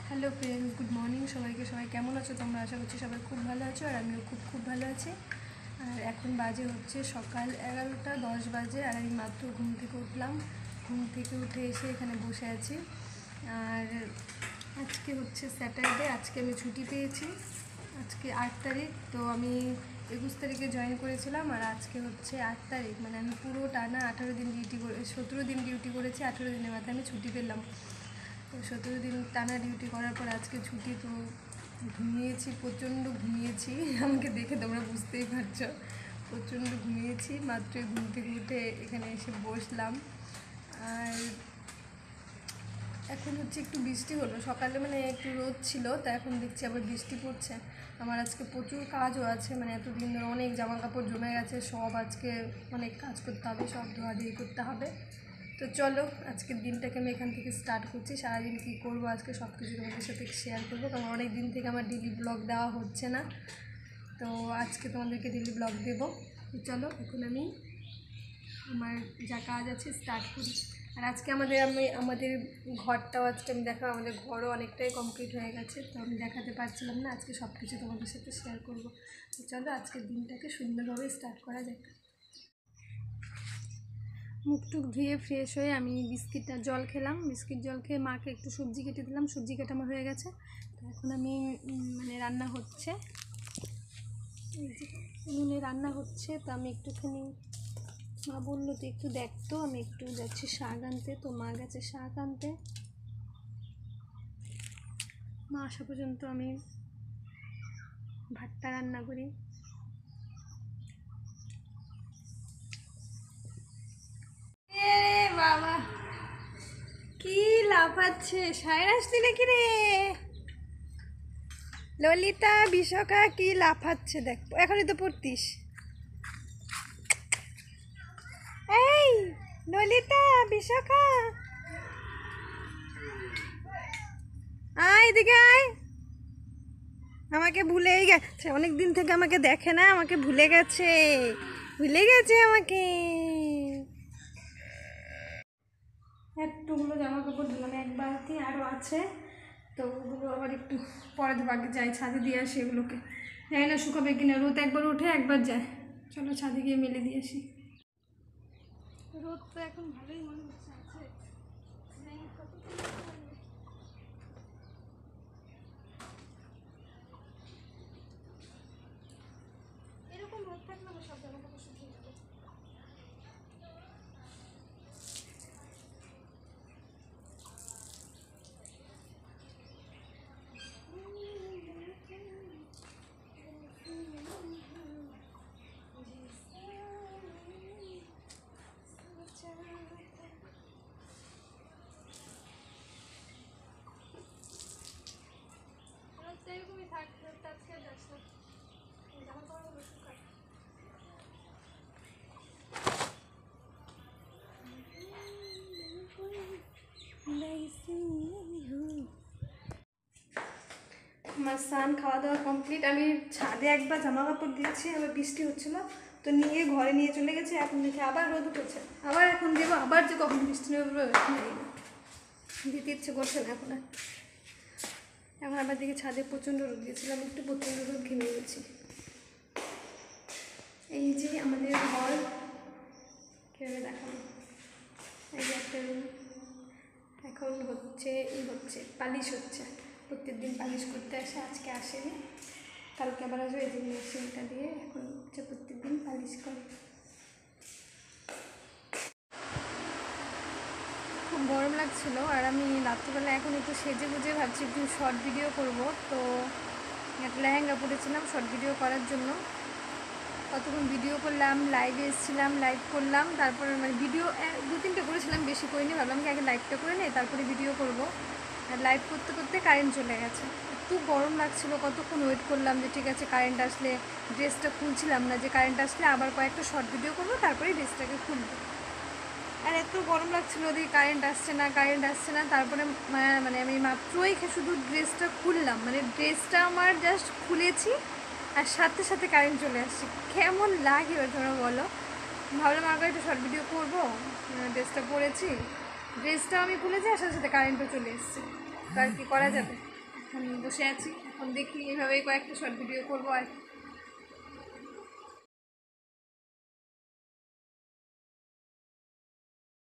Hello friends, good morning সবাইকে। সবাই কেমন আছো তোমরা? আশা করছি সবাই খুব ভালো আছো, আর আমিও খুব ভালো আছি। আর এখন বাজে হচ্ছে সকাল 11:10 বাজে, আর আমি মাত্র ঘুম থেকে উঠলাম। ঘুম থেকে উঠে এসে এখানে বসে আছি। আর আজকে হচ্ছে স্যাটারডে, আজকে আমি ছুটি পেয়েছি। আজকে 8 তারিখ, তো আমি 21 তারিখে জয়েন করেছিলাম, আর আজকে হচ্ছে 8 তারিখ। মানে আমি পুরো টানা 18 দিন ডিউটি করে 17 দিন ডিউটি করেছি। 18 দিনের মাথায় আমি ছুটি পেলাম। তো 17 দিন টানা ডিউটি করার পর আজকে ছুটি। তো ঘুমিয়েছি, প্রচণ্ড ঘুমিয়েছি। আমাকে দেখে তোমরা বুঝতেই পারছো, প্রচণ্ড ঘুমিয়েছি। মাত্রই ঘুম থেকে উঠে এখানে এসে বসলাম। আর এখন হচ্ছে একটু বৃষ্টি হলো, সকালে মানে একটু রোদ ছিল, তা এখন দেখছি আবার বৃষ্টি পড়ছে। আমার আজকে প্রচুর কাজও আছে, মানে এতদিন ধরে অনেক জামা কাপড় জমে গেছে, সব আজকে অনেক কাজ করতে হবে, সব ধোয়াধুয়ি করতে হবে। তো চলো, আজকের দিনটাকে আমি এখান থেকে স্টার্ট করছি। সারাদিন কী করবো আজকে সব কিছু তোমাদের সাথে শেয়ার করবো, কারণ অনেক দিন থেকে আমার ডেলি ব্লগ দেওয়া হচ্ছে না। তো আজকে তোমাদেরকে ডেলি ব্লগ দেবো। তো চলো এখন আমি আমার যা কাজ আছে স্টার্ট করি। আর আজকে আমাদের ঘরটাও আজকে আমি দেখাবো। আমাদের ঘরও অনেকটাই কমপ্লিট হয়ে গেছে, তো আমি দেখাতে পারছিলাম না। আজকে সব কিছু তোমাদের সাথে শেয়ার করবো। তো চলো আজকের দিনটাকে সুন্দরভাবে স্টার্ট করা যাক। মুখ টুক ধুয়ে ফ্রেশ হয়ে আমি বিস্কিটটা জল খেলাম। বিস্কিট জল খেয়ে মাকে একটু সবজি কেটে দিলাম। সবজি কাটা আমার হয়ে গেছে। তো এখন আমি রান্না হচ্ছে, উনুনে রান্না হচ্ছে। তো আমি একটুখানি, মা বললো তো একটু দেখতো, আমি একটু যাচ্ছি শাক আনতে। তো মা গেছে শাক আনতে। মা আসা পর্যন্ত আমি ভাতটা রান্না করি। বাবা কি লাফাচ্ছে! সায়রা আসলি নাকি রে? ললিতা বিশাখা কি লাফাচ্ছে দেখ, এখনই তো পড়তিস। এই ললিতা বিশাখা, আয় এদিকে আয়। আমাকে ভুলেই গেছে, অনেক দিন থেকে আমাকে দেখে না, আমাকে ভুলে গেছে আমাকে। এতগুলো জামা কাপড় ধুলাম, এক বালতি আরও আছে। তো ওগুলো আবার একটু পরে ধোয়াকে যাই, ছাদে দিয়ে আসি এগুলোকে। জানি না শুকাবে কিনা, রোদ একবার উঠে একবার যায়। চলো ছাদে গিয়ে মেলে দিয়ে আসি। রোদ তো এখন ভালোই মনে হচ্ছে আছে। এরকম রোদ থাকলে আমার সব জামা কাপড় শুকিয়ে যাবে। এরকমই থাকবে, আজকে যাস না, জামা কাপড়গুলো শুকায়। আমার স্নান খাওয়া দাওয়া কমপ্লিট। আমি ছাদে একবার জামা কাপড় দিয়েছি, আবার বৃষ্টি হচ্ছিলো, তো নিয়ে ঘরে নিয়ে চলে গেছে। এখন দেখে আবার রোদ উঠেছে, আবার এখন দেবো, আবার যে কখন বৃষ্টি নেবে দিতে ইচ্ছে করছে না এখন। এখন আবার দিকে ছাদে প্রচণ্ড রোদ দিয়েছিলাম, একটু প্রচণ্ড রোদ ঘেমে গেছি। এই যে আমাদের ঘর, কীভাবে দেখাবো। এই যে একটা রুম, এখন হচ্ছে পালিশ হচ্ছে। প্রত্যেকদিন পালিশ করতে আসে, আজকে আসেনি, কালকে আবার আসবে। এই যে মেশিনটা দিয়ে এখন হচ্ছে প্রত্যেকদিন পালিশ করে। খুব গরম লাগছিল, আর আমি রাত্রিবেলা এখন একটু সেজে গুজে ভাবছি একটু শর্ট ভিডিও করব। তো একটা লেহেঙ্গা পরেছিলাম শর্ট ভিডিও করার জন্য। কতক্ষণ ভিডিও করলাম, লাইভে এসেছিলাম, লাইভ করলাম, তারপরে মানে ভিডিও 2-3টে করেছিলাম, বেশি করিনি। ভাবলাম কি আগে লাইভটা করে নেই, তারপরে ভিডিও করব। আর লাইভ করতে করতে কারেন্ট চলে গেছে। একটু গরম লাগছিল, কতক্ষণ ওয়েট করলাম যে ঠিক আছে কারেন্ট আসলে। ড্রেসটা খুলছিলাম না, যে কারেন্ট আসলে আবার কয়েকটা শর্ট ভিডিও করবো, তারপরে ড্রেসটাকে খুলবো। আর এত গরম লাগছিলো, ওদিকে কারেন্ট আসছে না। তারপরে মানে আমি মাত্রই শুধু ড্রেসটা খুললাম, মানে ড্রেসটা আমার জাস্ট খুলেছি, আর সাথে সাথে কারেন্ট চলে আসছে। কেমন লাগে এবার তোমরা বলো। ভাবলাম আগে একটু শর্ট ভিডিও করবো, ড্রেসটা পরেছি, ড্রেসটাও আমি খুলেছি, আর সাথে সাথে কারেন্টও চলে এসছে। তো আর কি করা যাবে। এখন বসে আছি, এখন দেখি এভাবেই কয়েকটা শর্ট ভিডিও করবো আর